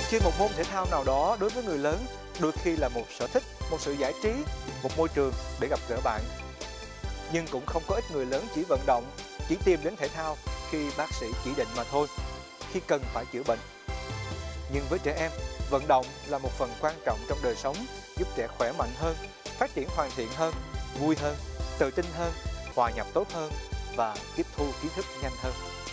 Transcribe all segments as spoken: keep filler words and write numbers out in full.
chơi một môn thể thao nào đó đối với người lớn đôi khi là một sở thích, một sự giải trí, một môi trường để gặp gỡ bạn. Nhưng cũng không có ít người lớn chỉ vận động, chỉ tìm đến thể thao khi bác sĩ chỉ định mà thôi, khi cần phải chữa bệnh. Nhưng với trẻ em, vận động là một phần quan trọng trong đời sống, giúp trẻ khỏe mạnh hơn, phát triển hoàn thiện hơn, vui hơn, tự tin hơn, hòa nhập tốt hơn và tiếp thu kiến thức nhanh hơn.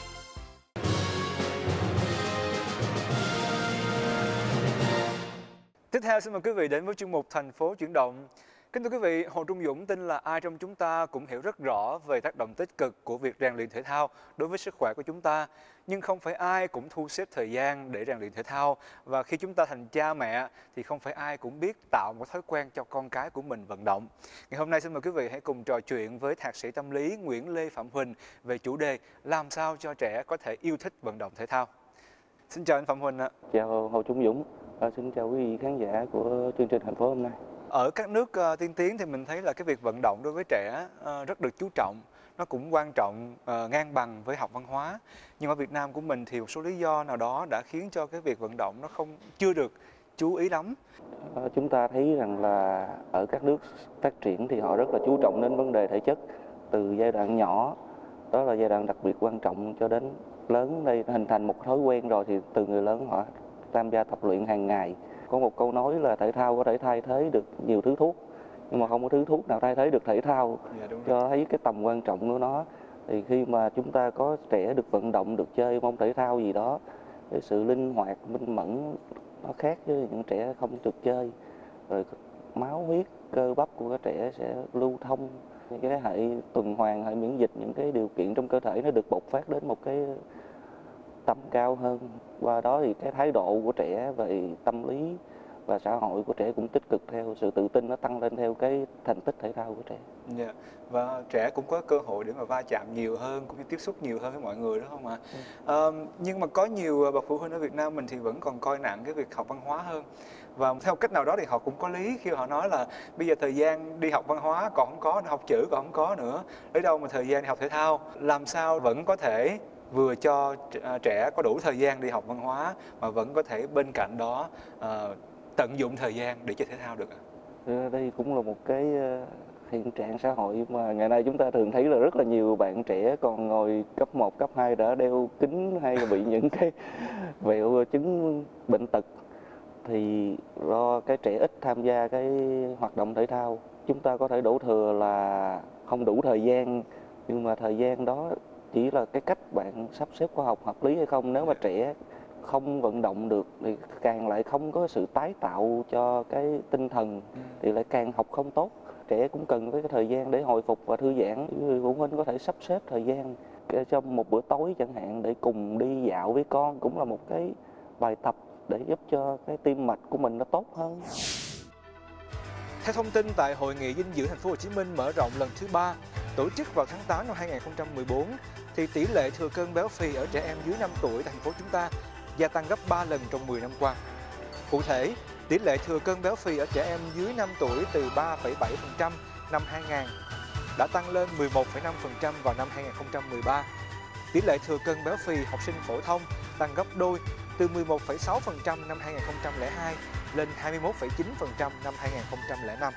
Tiếp theo xin mời quý vị đến với chuyên mục Thành phố chuyển động. Kính thưa quý vị, Hồ Trung Dũng tin là ai trong chúng ta cũng hiểu rất rõ về tác động tích cực của việc rèn luyện thể thao đối với sức khỏe của chúng ta. Nhưng không phải ai cũng thu xếp thời gian để rèn luyện thể thao. Và khi chúng ta thành cha mẹ thì không phải ai cũng biết tạo một thói quen cho con cái của mình vận động. Ngày hôm nay xin mời quý vị hãy cùng trò chuyện với Thạc sĩ tâm lý Nguyễn Lê Phạm Huỳnh về chủ đề làm sao cho trẻ có thể yêu thích vận động thể thao. Xin chào anh Phạm Huỳnh ạ. Chào Hồ Trung Dũng, à, xin chào quý vị khán giả của chương trình Thành phố hôm nay. Ở các nước uh, tiên tiến thì mình thấy là cái việc vận động đối với trẻ uh, rất được chú trọng, nó cũng quan trọng uh, ngang bằng với học văn hóa. Nhưng ở Việt Nam của mình thì một số lý do nào đó đã khiến cho cái việc vận động nó không chưa được chú ý lắm. À, chúng ta thấy rằng là ở các nước phát triển thì họ rất là chú trọng đến vấn đề thể chất từ giai đoạn nhỏ, đó là giai đoạn đặc biệt quan trọng, cho đến lớn đây hình thành một thói quen rồi thì từ người lớn họ tham gia tập luyện hàng ngày. Có một câu nói là thể thao có thể thay thế được nhiều thứ thuốc, nhưng mà không có thứ thuốc nào thay thế được thể thao. Dạ, đúng rồi. Cho thấy cái tầm quan trọng của nó. Thì khi mà chúng ta có trẻ được vận động, được chơi môn thể thao gì đó, cái sự linh hoạt, minh mẫn nó khác với những trẻ không được chơi. Rồi máu huyết, cơ bắp của các trẻ sẽ lưu thông, những cái hệ tuần hoàn, hệ miễn dịch, những cái điều kiện trong cơ thể nó được bộc phát đến một cái tầm cao hơn. Qua đó thì cái thái độ của trẻ về tâm lý và xã hội của trẻ cũng tích cực theo, sự tự tin nó tăng lên theo cái thành tích thể thao của trẻ. Yeah. Và trẻ cũng có cơ hội để mà va chạm nhiều hơn, cũng như tiếp xúc nhiều hơn với mọi người, đúng không ạ? Ừ. Uh, nhưng mà có nhiều bậc phụ huynh ở Việt Nam mình thì vẫn còn coi nặng cái việc học văn hóa hơn. Và theo cách nào đó thì họ cũng có lý khi họ nói là bây giờ thời gian đi học văn hóa còn không có, học chữ còn không có nữa, lấy đâu mà thời gian đi học thể thao. Làm sao vẫn có thể vừa cho trẻ có đủ thời gian đi học văn hóa mà vẫn có thể bên cạnh đó uh, tận dụng thời gian để chơi thể thao được ạ? Đây cũng là một cái hiện trạng xã hội mà ngày nay chúng ta thường thấy là rất là nhiều bạn trẻ còn ngồi cấp một, cấp hai đã đeo kính hay là bị những cái vẹo chứng bệnh tật, thì do cái trẻ ít tham gia cái hoạt động thể thao. Chúng ta có thể đổ thừa là không đủ thời gian, nhưng mà thời gian đó chỉ là cái cách bạn sắp xếp khoa học hợp lý hay không. Nếu mà trẻ không vận động được thì càng lại không có sự tái tạo cho cái tinh thần, thì lại càng học không tốt. Trẻ cũng cần cái thời gian để hồi phục và thư giãn. Phụ huynh có thể sắp xếp thời gian trong một bữa tối chẳng hạn để cùng đi dạo với con, cũng là một cái bài tập để giúp cho cái tim mạch của mình nó tốt hơn. Theo thông tin tại Hội nghị dinh dưỡng Thành phố Hồ Chí Minh mở rộng lần thứ ba tổ chức vào tháng tám năm hai nghìn không trăm mười bốn, thì tỷ lệ thừa cân béo phì ở trẻ em dưới năm tuổi thành phố chúng ta gia tăng gấp ba lần trong mười năm qua. Cụ thể, tỷ lệ thừa cân béo phì ở trẻ em dưới năm tuổi từ ba phẩy bảy phần trăm năm hai nghìn đã tăng lên mười một phẩy năm phần trăm vào năm hai nghìn không trăm mười ba. Tỷ lệ thừa cân béo phì học sinh phổ thông tăng gấp đôi từ mười một phẩy sáu phần trăm năm hai nghìn không trăm lẻ hai lên hai mươi mốt phẩy chín phần trăm năm hai nghìn không trăm lẻ năm.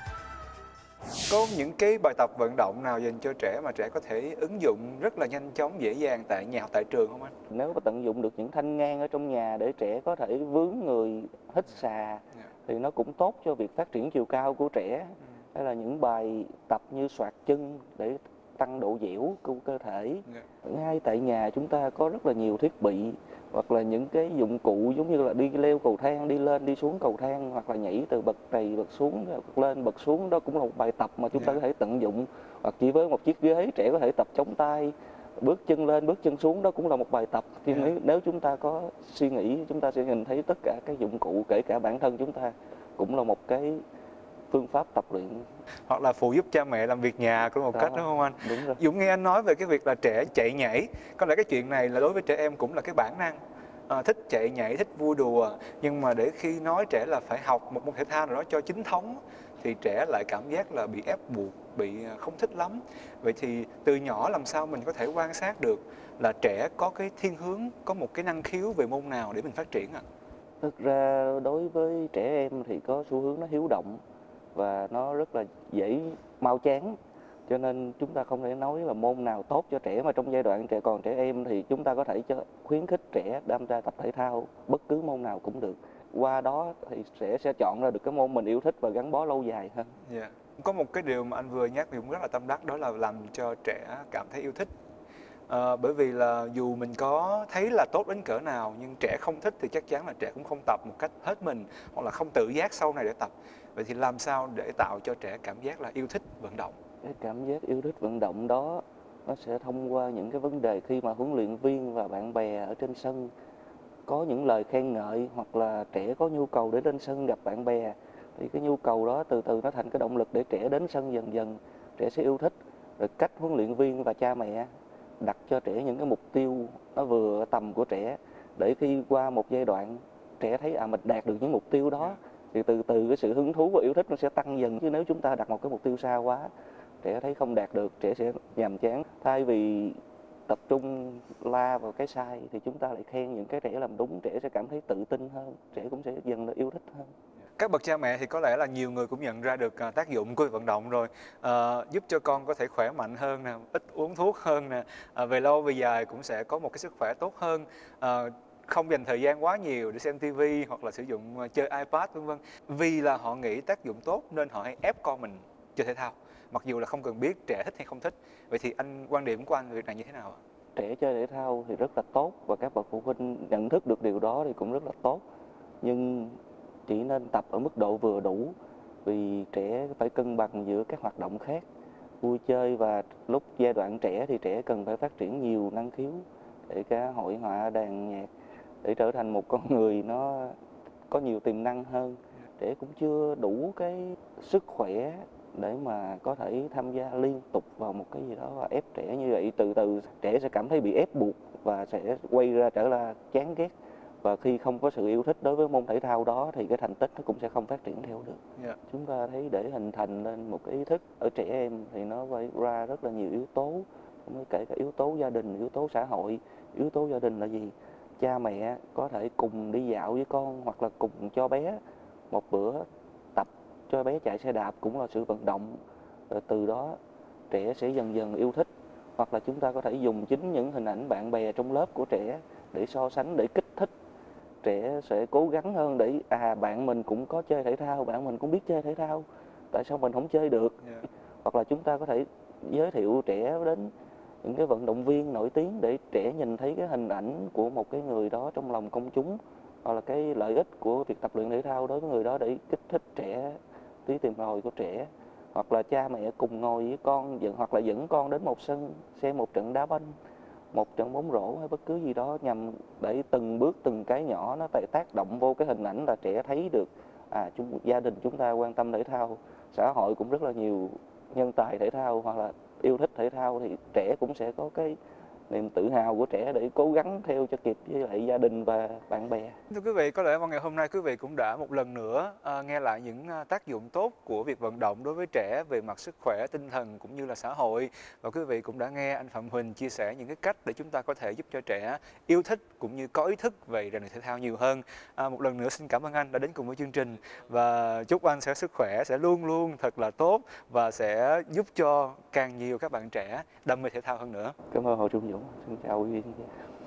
Có những cái bài tập vận động nào dành cho trẻ mà trẻ có thể ứng dụng rất là nhanh chóng, dễ dàng tại nhà hoặc tại trường không anh? Nếu mà tận dụng được những thanh ngang ở trong nhà để trẻ có thể vướng người, hít xà, yeah, thì nó cũng tốt cho việc phát triển chiều cao của trẻ. Ừ. Hay là những bài tập như xoạc chân để tăng độ dẻo của cơ thể. Yeah. Ngay tại nhà chúng ta có rất là nhiều thiết bị, hoặc là những cái dụng cụ giống như là đi leo cầu thang, đi lên đi xuống cầu thang, hoặc là nhảy từ bậc này bậc xuống, bậc lên bậc xuống, đó cũng là một bài tập mà chúng ta có thể tận dụng. Hoặc chỉ với một chiếc ghế trẻ có thể tập chống tay, bước chân lên bước chân xuống, đó cũng là một bài tập. Thì yeah. nếu, nếu chúng ta có suy nghĩ, chúng ta sẽ nhìn thấy tất cả các dụng cụ, kể cả bản thân chúng ta cũng là một cái phương pháp tập luyện. Hoặc là phụ giúp cha mẹ làm việc nhà cũng một đó, cách, đúng không anh? Đúng rồi. Dũng nghe anh nói về cái việc là trẻ chạy nhảy, có lẽ cái chuyện này là đối với trẻ em cũng là cái bản năng, à, thích chạy nhảy, thích vui đùa. Nhưng mà để khi nói trẻ là phải học một môn thể thao nào đó cho chính thống thì trẻ lại cảm giác là bị ép buộc, bị không thích lắm. Vậy thì từ nhỏ làm sao mình có thể quan sát được là trẻ có cái thiên hướng, có một cái năng khiếu về môn nào để mình phát triển ạ? Thực ra đối với trẻ em thì có xu hướng nó hiếu động và nó rất là dễ mau chán. Cho nên chúng ta không thể nói là môn nào tốt cho trẻ, mà trong giai đoạn trẻ còn trẻ em thì chúng ta có thể cho khuyến khích trẻ tham gia tập thể thao, bất cứ môn nào cũng được. Qua đó thì trẻ sẽ chọn ra được cái môn mình yêu thích và gắn bó lâu dài hơn. Yeah. Có một cái điều mà anh vừa nhắc thì cũng rất là tâm đắc, đó là làm cho trẻ cảm thấy yêu thích. Ờ, bởi vì là dù mình có thấy là tốt đến cỡ nào nhưng trẻ không thích thì chắc chắn là trẻ cũng không tập một cách hết mình, hoặc là không tự giác sau này để tập. Vậy thì làm sao để tạo cho trẻ cảm giác là yêu thích vận động? Cái cảm giác yêu thích vận động đó nó sẽ thông qua những cái vấn đề khi mà huấn luyện viên và bạn bè ở trên sân có những lời khen ngợi, hoặc là trẻ có nhu cầu để lên sân gặp bạn bè, thì cái nhu cầu đó từ từ nó thành cái động lực để trẻ đến sân dần dần, trẻ sẽ yêu thích. Rồi cách huấn luyện viên và cha mẹ đặt cho trẻ những cái mục tiêu nó vừa tầm của trẻ, để khi qua một giai đoạn trẻ thấy à mình đạt được những mục tiêu đó thì từ từ cái sự hứng thú và yêu thích nó sẽ tăng dần. Chứ nếu chúng ta đặt một cái mục tiêu xa quá, trẻ thấy không đạt được, trẻ sẽ nhàm chán. Thay vì tập trung la vào cái sai thì chúng ta lại khen những cái trẻ làm đúng, trẻ sẽ cảm thấy tự tin hơn, trẻ cũng sẽ dần là yêu thích hơn. Các bậc cha mẹ thì có lẽ là nhiều người cũng nhận ra được tác dụng của việc vận động rồi, à, giúp cho con có thể khỏe mạnh hơn nè, ít uống thuốc hơn nè, à, về lâu về dài cũng sẽ có một cái sức khỏe tốt hơn, à, không dành thời gian quá nhiều để xem tivi hoặc là sử dụng chơi iPad vân vân. Vì là họ nghĩ tác dụng tốt nên họ hay ép con mình chơi thể thao, mặc dù là không cần biết trẻ thích hay không thích. Vậy thì anh, quan điểm của anh về việc này như thế nào ạ? Trẻ chơi thể thao thì rất là tốt và các bậc phụ huynh nhận thức được điều đó thì cũng rất là tốt. Nhưng chỉ nên tập ở mức độ vừa đủ, vì trẻ phải cân bằng giữa các hoạt động khác. Vui chơi và lúc giai đoạn trẻ thì trẻ cần phải phát triển nhiều năng khiếu, kể cả hội họa, đàn nhạc, để trở thành một con người nó có nhiều tiềm năng hơn. Trẻ cũng chưa đủ cái sức khỏe để mà có thể tham gia liên tục vào một cái gì đó, và ép trẻ như vậy từ từ trẻ sẽ cảm thấy bị ép buộc và sẽ quay ra trở là chán ghét. Và khi không có sự yêu thích đối với môn thể thao đó thì cái thành tích nó cũng sẽ không phát triển theo được. Yeah. Chúng ta thấy để hình thành lên một cái ý thức ở trẻ em thì nó quay ra rất là nhiều yếu tố, kể cả yếu tố gia đình, yếu tố xã hội. Yếu tố gia đình là gì? Cha mẹ có thể cùng đi dạo với con, hoặc là cùng cho bé một bữa tập cho bé chạy xe đạp cũng là sự vận động. Rồi từ đó trẻ sẽ dần dần yêu thích. Hoặc là chúng ta có thể dùng chính những hình ảnh bạn bè trong lớp của trẻ để so sánh, để kích thích. Trẻ sẽ cố gắng hơn để à bạn mình cũng có chơi thể thao, bạn mình cũng biết chơi thể thao, tại sao mình không chơi được? Yeah. Hoặc là chúng ta có thể giới thiệu trẻ đến những cái vận động viên nổi tiếng để trẻ nhìn thấy cái hình ảnh của một cái người đó trong lòng công chúng, hoặc là cái lợi ích của việc tập luyện thể thao đối với người đó để kích thích trẻ, tí tìm tòi của trẻ. Hoặc là cha mẹ cùng ngồi với con, hoặc là dẫn con đến một sân xem một trận đá banh, một trận bóng rổ hay bất cứ gì đó, nhằm để từng bước từng cái nhỏ nó phải tác động vô cái hình ảnh là trẻ thấy được à chúng, gia đình chúng ta quan tâm thể thao, xã hội cũng rất là nhiều nhân tài thể thao hoặc là yêu thích thể thao, thì trẻ cũng sẽ có cái niềm tự hào của trẻ để cố gắng theo cho kịp với lại gia đình và bạn bè. Thưa quý vị, có lẽ vào ngày hôm nay quý vị cũng đã một lần nữa uh, nghe lại những uh, tác dụng tốt của việc vận động đối với trẻ về mặt sức khỏe, tinh thần cũng như là xã hội. Và quý vị cũng đã nghe anh Phạm Huỳnh chia sẻ những cái cách để chúng ta có thể giúp cho trẻ yêu thích cũng như có ý thức về rèn luyện thể thao nhiều hơn. Uh, một lần nữa xin cảm ơn anh đã đến cùng với chương trình, và chúc anh sẽ sức khỏe sẽ luôn luôn thật là tốt và sẽ giúp cho càng nhiều các bạn trẻ đam mê thể thao hơn nữa. Cảm ơn Hồ Trung Dũng. Xin chào quý vị.